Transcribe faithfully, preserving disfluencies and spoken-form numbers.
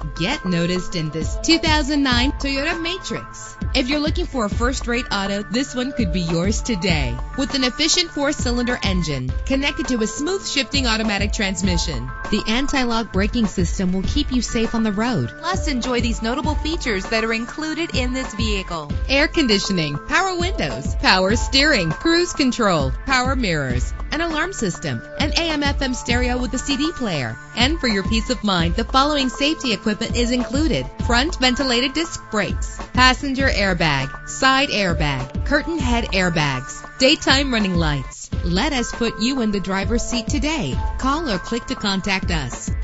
Get noticed in this two thousand nine Toyota Matrix. If you're looking for a first-rate auto, this one could be yours today. With an efficient four-cylinder engine connected to a smooth shifting automatic transmission, the anti-lock braking system will keep you safe on the road. Plus, enjoy these notable features that are included in this vehicle: Air conditioning, power windows, power steering, cruise control, power mirrors, an alarm system, an A M F M stereo with a C D player. And for your peace of mind, the following safety equipment is included: front ventilated disc brakes, passenger airbag, side airbag, curtain head airbags, daytime running lights. Let us put you in the driver's seat today. Call or click to contact us.